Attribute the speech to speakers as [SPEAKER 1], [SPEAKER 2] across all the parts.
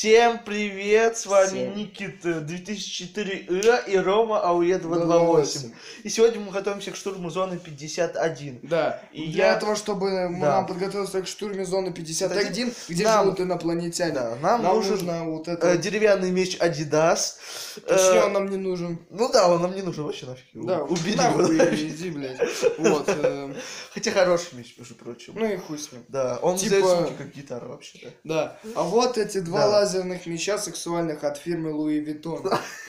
[SPEAKER 1] Всем привет, с вами
[SPEAKER 2] Всем.
[SPEAKER 1] Никита 2004 и Рома АУЕ 228. И сегодня мы готовимся к штурму зоны 51.
[SPEAKER 2] Да,
[SPEAKER 1] И
[SPEAKER 2] для этого, чтобы
[SPEAKER 1] Да.
[SPEAKER 2] нам подготовиться к штурме зоны 51, где
[SPEAKER 1] Нам-
[SPEAKER 2] живут инопланетяне,
[SPEAKER 1] Да, нам нужен
[SPEAKER 2] вот это.
[SPEAKER 1] деревянный меч Adidas.
[SPEAKER 2] Точнее, он нам не нужен.
[SPEAKER 1] Ну да, он нам не нужен вообще нафиг.
[SPEAKER 2] Да,
[SPEAKER 1] Убери
[SPEAKER 2] нахуй
[SPEAKER 1] его.
[SPEAKER 2] иди, блядь. Вот.
[SPEAKER 1] Хотя хороший меч, между прочим.
[SPEAKER 2] Ну и хуй с ним.
[SPEAKER 1] Да, он
[SPEAKER 2] Типа-
[SPEAKER 1] взял звуки как гитара вообще, да.
[SPEAKER 2] Да. А вот эти два
[SPEAKER 1] Да.
[SPEAKER 2] лазерных меча сексуальных от фирмы Луи Виттон.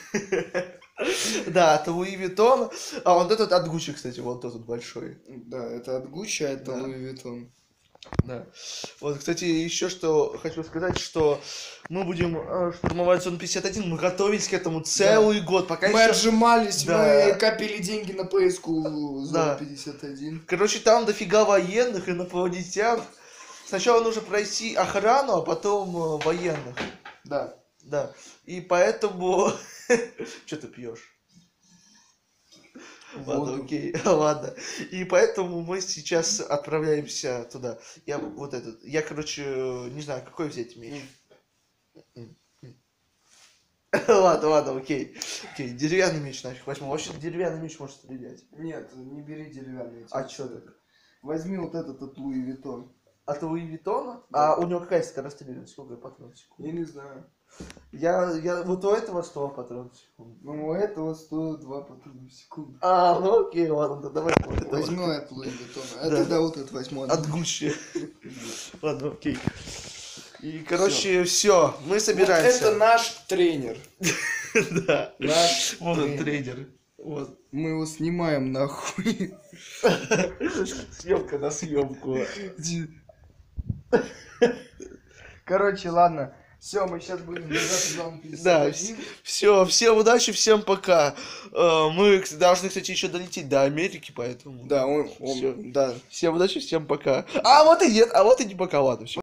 [SPEAKER 1] Да, это Луи Виттон. А вот этот от Гуччи, кстати, вот тот большой.
[SPEAKER 2] Да, это от Гуччи, а это
[SPEAKER 1] Да.
[SPEAKER 2] Луи Виттон.
[SPEAKER 1] Да. Вот, кстати, еще что хочу сказать, что мы будем штурмовать зону 51, мы готовились к этому целый год, пока
[SPEAKER 2] Мы
[SPEAKER 1] еще...
[SPEAKER 2] отжимались,
[SPEAKER 1] Да.
[SPEAKER 2] мы копили деньги на поиску
[SPEAKER 1] Да.
[SPEAKER 2] зоны 51.
[SPEAKER 1] Короче, там дофига военных, инопланетян. Сначала нужно пройти охрану, а потом военных.
[SPEAKER 2] Да.
[SPEAKER 1] Да. И поэтому... Что ты пьешь? Ладно,
[SPEAKER 2] Воду.
[SPEAKER 1] окей, ладно. И поэтому мы сейчас отправляемся туда. Я вот этот, я, короче, не знаю, какой взять меч. Ладно, окей. Окей, деревянный меч нафиг возьму. Вообще деревянный меч может стрелять.
[SPEAKER 2] Нет, не бери деревянный.
[SPEAKER 1] А чё так?
[SPEAKER 2] Возьми вот этот от Луи Виттон.
[SPEAKER 1] От Луи Виттона?
[SPEAKER 2] Да.
[SPEAKER 1] А у него какая скорострельность? Сколько патронов в секунду?
[SPEAKER 2] Я не знаю.
[SPEAKER 1] Я вот у этого 100 патронов в секунду.
[SPEAKER 2] Ну, у этого стоит 2 патрона в секунду.
[SPEAKER 1] А, ну окей, ладно, да давай вот это
[SPEAKER 2] Возьми
[SPEAKER 1] вот.
[SPEAKER 2] от Луи Виттона.
[SPEAKER 1] Да.
[SPEAKER 2] А тогда вот этот возьму.
[SPEAKER 1] От Гуччи. Ладно, окей. И, короче, все, мы
[SPEAKER 2] Вот
[SPEAKER 1] собираемся.
[SPEAKER 2] это наш тренер.
[SPEAKER 1] Да.
[SPEAKER 2] Наш
[SPEAKER 1] Вот он,
[SPEAKER 2] тренер.
[SPEAKER 1] тренер. Вот.
[SPEAKER 2] Мы его снимаем нахуй.
[SPEAKER 1] Съемка на съемку.
[SPEAKER 2] Короче, ладно. Все, мы сейчас будем держаться в зону 51.
[SPEAKER 1] Да, все, всем удачи, всем пока. Мы должны, кстати, еще долететь до Америки, поэтому.
[SPEAKER 2] Да,
[SPEAKER 1] Всё.
[SPEAKER 2] да.
[SPEAKER 1] Всем удачи, всем пока. А вот и нет, а вот и не пока, ладно, все.